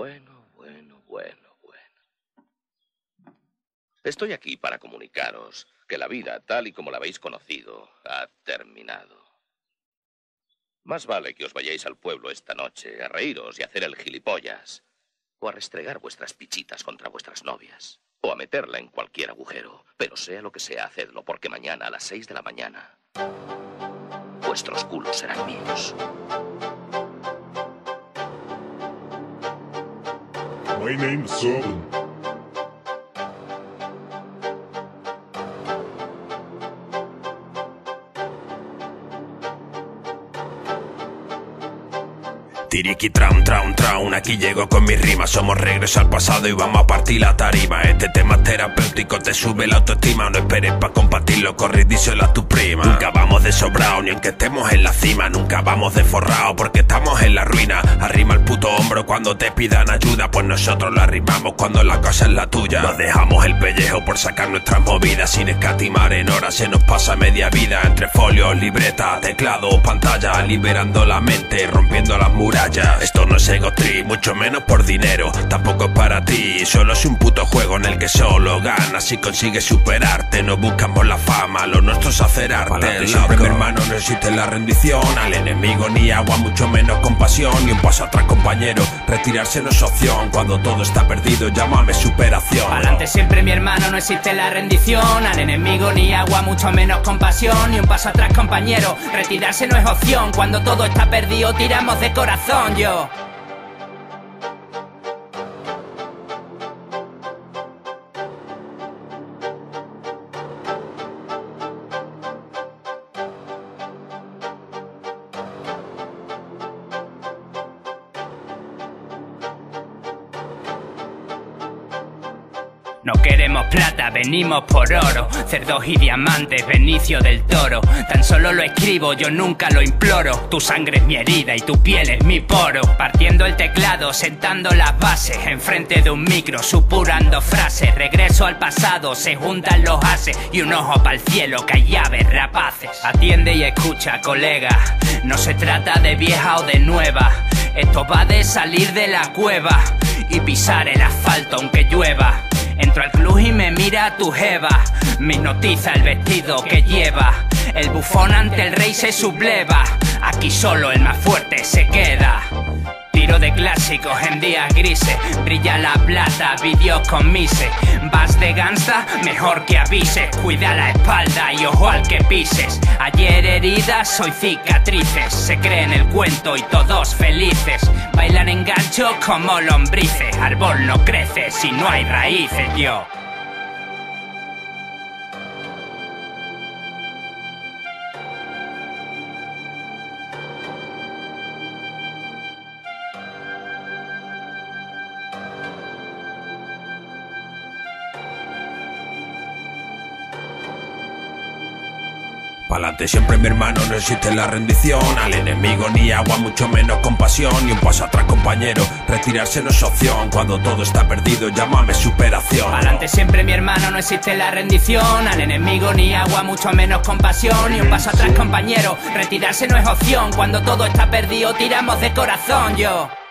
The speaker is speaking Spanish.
Estoy aquí para comunicaros que la vida, tal y como la habéis conocido, ha terminado. Más vale que os vayáis al pueblo esta noche a reíros y a hacer el gilipollas, o a restregar vuestras pichitas contra vuestras novias, o a meterla en cualquier agujero. Pero sea lo que sea, hacedlo, porque mañana a las 6 de la mañana vuestros culos serán míos. My name's Soren. Tiriki traun, aquí llego con mis rimas. Somos regreso al pasado y vamos a partir la tarima. Este tema terapéutico te sube la autoestima. No esperes pa' compartirlo, corre y díselo a tu prima. Nunca vamos de sobrado, ni aunque estemos en la cima. Nunca vamos de forrado, porque estamos en la ruina. Arrima el puto hombro cuando te pidan ayuda, pues nosotros lo arrimamos cuando la cosa es la tuya. Nos dejamos el pellejo por sacar nuestras movidas, sin escatimar en horas se nos pasa media vida. Entre folios, libreta, teclado, pantalla, liberando la mente, rompiendo las murallas. Esto no es ego trip, mucho menos por dinero. Tampoco es para ti, solo es un puto juego en el que solo ganas y consigues superarte. No buscamos la fama, lo nuestro es hacer arte. Siempre, mi hermano, no existe la rendición al enemigo, ni agua, mucho menos compasión. Y un paso atrás, compañero, retirarse no es opción. Cuando todo está perdido, llámame superación. Adelante siempre, mi hermano, no existe la rendición al enemigo, ni agua, mucho menos compasión. Y un paso atrás, compañero, retirarse no es opción. Cuando todo está perdido, tiramos de corazón. Yo no queremos plata, venimos por oro. Cerdos y diamantes, Benicio del Toro. Tan solo lo escribo, yo nunca lo imploro. Tu sangre es mi herida y tu piel es mi poro. Partiendo el teclado, sentando las bases. Enfrente de un micro, supurando frases. Regreso al pasado, se juntan los ases. Y un ojo pa'l cielo, que hay llaves rapaces. Atiende y escucha, colega. No se trata de vieja o de nueva. Esto va de salir de la cueva y pisar el asfalto aunque llueva. Entro al club y me mira tu jeva. Me hipnotiza el vestido que lleva. El bufón ante el rey se subleva. Aquí solo el más fuerte se queda. Tiro de clásicos en días grises. Brilla la plata, vídeos con mise. Vas de gangsta, mejor que avises. Cuida la espalda y ojo al que pises. Ayer heridas, hoy cicatrices. Se creen el cuento y todos felices. Bailan en gancho como lombrices. Árbol no crece si no hay raíces, yo. Pa'lante siempre, mi hermano, no existe la rendición al enemigo, ni agua, mucho menos compasión. Y un paso atrás, compañero, retirarse no es opción. Cuando todo está perdido, llámame superación. Pa'lante siempre, mi hermano, no existe la rendición al enemigo, ni agua, mucho menos compasión. Y un paso atrás, compañero, retirarse no es opción. Cuando todo está perdido, tiramos de corazón, yo.